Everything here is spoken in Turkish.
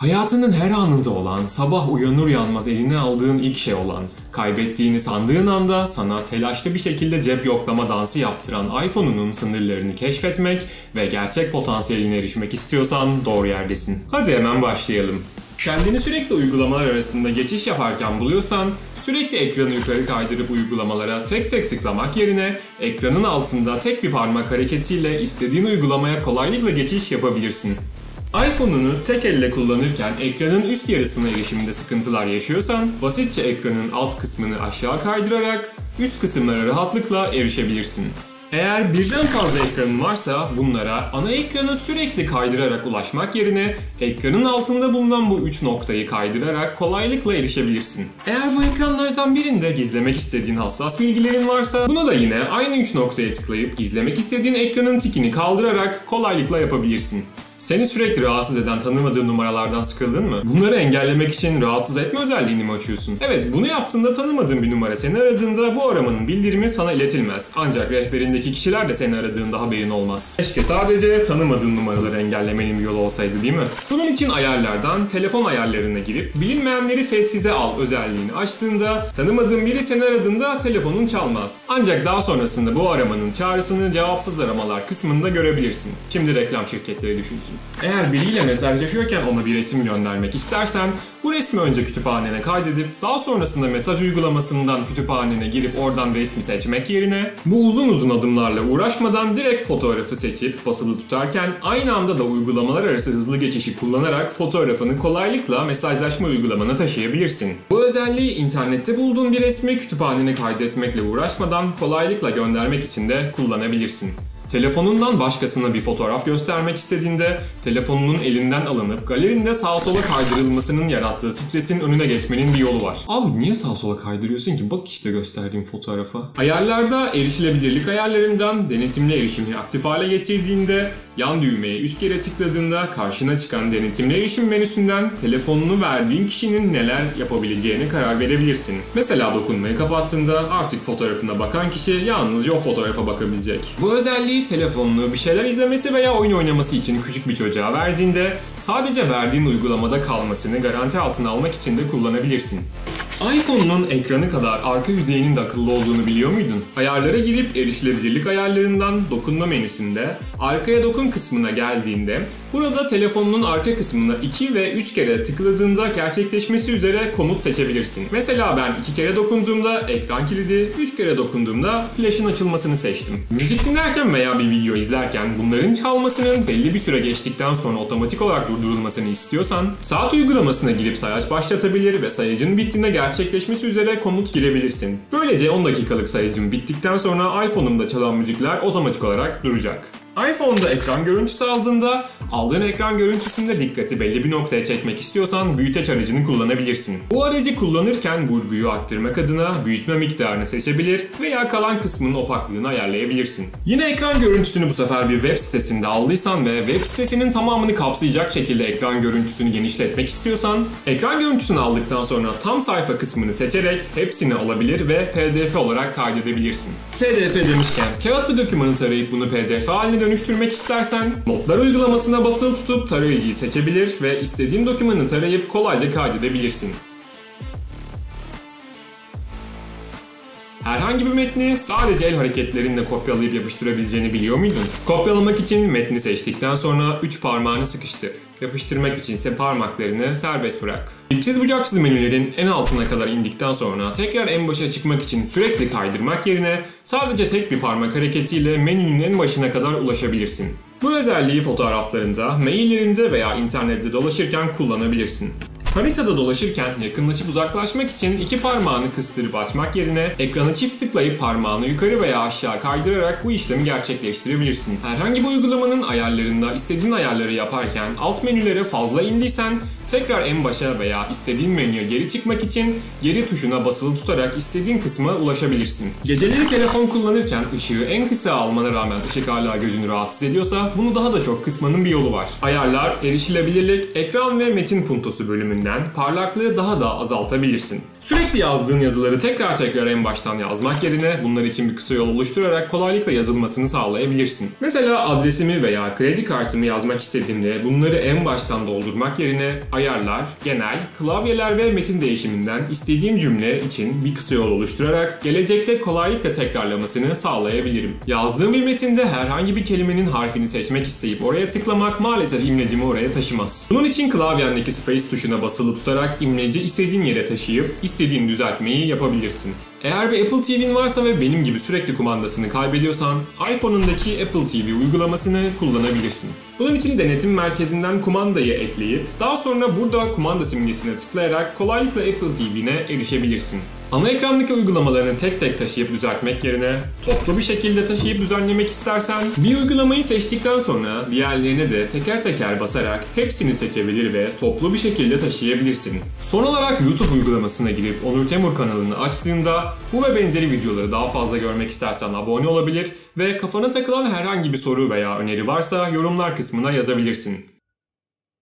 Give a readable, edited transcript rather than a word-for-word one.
Hayatının her anında olan, sabah uyanır uyanmaz eline aldığın ilk şey olan, kaybettiğini sandığın anda sana telaşlı bir şekilde cep yoklama dansı yaptıran iPhone'unun sınırlarını keşfetmek ve gerçek potansiyeline erişmek istiyorsan doğru yerdesin. Hadi hemen başlayalım. Kendini sürekli uygulamalar arasında geçiş yaparken buluyorsan, sürekli ekranı yukarı kaydırıp uygulamalara tek tek tıklamak yerine ekranın altında tek bir parmak hareketiyle istediğin uygulamaya kolaylıkla geçiş yapabilirsin. iPhone'unu tek elle kullanırken ekranın üst yarısına erişiminde sıkıntılar yaşıyorsan, basitçe ekranın alt kısmını aşağı kaydırarak üst kısımlara rahatlıkla erişebilirsin. Eğer birden fazla ekranın varsa bunlara ana ekranı sürekli kaydırarak ulaşmak yerine ekranın altında bulunan bu 3 noktayı kaydırarak kolaylıkla erişebilirsin. Eğer bu ekranlardan birinde gizlemek istediğin hassas bilgilerin varsa bunu da yine aynı 3 noktaya tıklayıp gizlemek istediğin ekranın tikini kaldırarak kolaylıkla yapabilirsin. Seni sürekli rahatsız eden tanımadığın numaralardan sıkıldın mı? Bunları engellemek için rahatsız etme özelliğini mi açıyorsun? Evet, bunu yaptığında tanımadığın bir numara seni aradığında bu aramanın bildirimi sana iletilmez. Ancak rehberindeki kişiler de seni aradığında haberin olmaz. Keşke sadece tanımadığın numaraları engellemenin bir yolu olsaydı, değil mi? Bunun için ayarlardan telefon ayarlarına girip bilinmeyenleri sessize al özelliğini açtığında tanımadığın biri seni aradığında telefonun çalmaz. Ancak daha sonrasında bu aramanın çağrısını cevapsız aramalar kısmında görebilirsin. Şimdi reklam şirketleri düşünsün. Eğer biriyle mesajlaşıyorken ona bir resim göndermek istersen bu resmi önce kütüphanene kaydedip daha sonrasında mesaj uygulamasından kütüphanene girip oradan resmi seçmek yerine bu uzun adımlarla uğraşmadan direkt fotoğrafı seçip basılı tutarken aynı anda da uygulamalar arası hızlı geçişi kullanarak fotoğrafını kolaylıkla mesajlaşma uygulamana taşıyabilirsin. Bu özelliği internette bulduğun bir resmi kütüphanene kaydetmekle uğraşmadan kolaylıkla göndermek için de kullanabilirsin. Telefonundan başkasına bir fotoğraf göstermek istediğinde telefonunun elinden alınıp galerinde sağa sola kaydırılmasının yarattığı stresin önüne geçmenin bir yolu var. Abi niye sağa sola kaydırıyorsun ki? Bak işte gösterdiğim fotoğrafa. Ayarlarda erişilebilirlik ayarlarından denetimli erişimi aktif hale getirdiğinde yan düğmeye 3 kere tıkladığında karşına çıkan denetimli erişim menüsünden telefonunu verdiğin kişinin neler yapabileceğine karar verebilirsin. Mesela dokunmayı kapattığında artık fotoğrafına bakan kişi yalnızca o fotoğrafa bakabilecek. Bu özelliği telefonunu bir şeyler izlemesi veya oyun oynaması için küçük bir çocuğa verdiğinde sadece verdiğin uygulamada kalmasını garanti altına almak için de kullanabilirsin. iPhone'un ekranı kadar arka yüzeyinin de akıllı olduğunu biliyor muydun? Ayarlara girip erişilebilirlik ayarlarından dokunma menüsünde arkaya dokun kısmına geldiğinde burada telefonunun arka kısmına 2 ve 3 kere tıkladığında gerçekleşmesi üzere komut seçebilirsin. Mesela ben 2 kere dokunduğumda ekran kilidi, 3 kere dokunduğumda flash'ın açılmasını seçtim. Müzik dinlerken veya bir video izlerken bunların çalmasının belli bir süre geçtikten sonra otomatik olarak durdurulmasını istiyorsan saat uygulamasına girip sayaç başlatabilir ve sayacın bittiğinde gerçekleşmesi üzere komut girebilirsin. Böylece 10 dakikalık sayacım bittikten sonra iPhone'umda çalan müzikler otomatik olarak duracak. iPhone'da ekran görüntüsü aldığında aldığın ekran görüntüsünde dikkati belli bir noktaya çekmek istiyorsan büyüteç aracını kullanabilirsin. Bu aracı kullanırken vurguyu arttırmak adına büyütme miktarını seçebilir veya kalan kısmının opaklığını ayarlayabilirsin. Yine ekran görüntüsünü bu sefer bir web sitesinde aldıysan ve web sitesinin tamamını kapsayacak şekilde ekran görüntüsünü genişletmek istiyorsan ekran görüntüsünü aldıktan sonra tam sayfa kısmını seçerek hepsini alabilir ve PDF olarak kaydedebilirsin. PDF demişken kağıt bir dokümanı tarayıp bunu PDF haline dönüştürmek istersen Notlar uygulamasına basılı tutup tarayıcıyı seçebilir ve istediğin dokümanı tarayıp kolayca kaydedebilirsin. Herhangi bir metni sadece el hareketlerinle kopyalayıp yapıştırabileceğini biliyor muydun? Kopyalamak için metni seçtikten sonra 3 parmağını sıkıştır. Yapıştırmak için ise parmaklarını serbest bırak. Dipsiz bucaksız menülerin en altına kadar indikten sonra tekrar en başa çıkmak için sürekli kaydırmak yerine sadece tek bir parmak hareketiyle menünün en başına kadar ulaşabilirsin. Bu özelliği fotoğraflarında, maillerinde veya internette dolaşırken kullanabilirsin. Haritada dolaşırken yakınlaşıp uzaklaşmak için 2 parmağını kıstırıp açmak yerine ekranı çift tıklayıp parmağını yukarı veya aşağı kaydırarak bu işlemi gerçekleştirebilirsin. Herhangi bir uygulamanın ayarlarında istediğin ayarları yaparken alt menülere fazla indiysen tekrar en başa veya istediğin menüye geri çıkmak için geri tuşuna basılı tutarak istediğin kısma ulaşabilirsin. Geceleri telefon kullanırken ışığı en kısa almana rağmen ışık hala gözünü rahatsız ediyorsa bunu daha da çok kısmanın bir yolu var. Ayarlar, erişilebilirlik, ekran ve metin puntosu bölümünde yüzünden parlaklığı daha da azaltabilirsin. Sürekli yazdığın yazıları tekrar en baştan yazmak yerine bunlar için bir kısa yol oluşturarak kolaylıkla yazılmasını sağlayabilirsin. Mesela adresimi veya kredi kartımı yazmak istediğimde bunları en baştan doldurmak yerine ayarlar, genel, klavyeler ve metin değişiminden istediğim cümle için bir kısa yol oluşturarak gelecekte kolaylıkla tekrarlamasını sağlayabilirim. Yazdığım bir metinde herhangi bir kelimenin harfini seçmek isteyip oraya tıklamak maalesef imlecimi oraya taşımaz. Bunun için klavyendeki Space tuşuna basılı tutarak imleci istediğin yere taşıyıp istediğin düzeltmeyi yapabilirsin. Eğer bir Apple TV'nin varsa ve benim gibi sürekli kumandasını kaybediyorsan, iPhone'undaki Apple TV uygulamasını kullanabilirsin. Bunun için denetim merkezinden kumandayı ekleyip daha sonra burada kumanda simgesine tıklayarak kolaylıkla Apple TV'ne erişebilirsin. Ana ekrandaki uygulamalarını tek tek taşıyıp düzeltmek yerine toplu bir şekilde taşıyıp düzenlemek istersen bir uygulamayı seçtikten sonra diğerlerine de teker basarak hepsini seçebilir ve toplu bir şekilde taşıyabilirsin. Son olarak YouTube uygulamasına girip Onur Temur kanalını açtığında bu ve benzeri videoları daha fazla görmek istersen abone olabilir ve kafana takılan herhangi bir soru veya öneri varsa yorumlar kısmına yazabilirsin.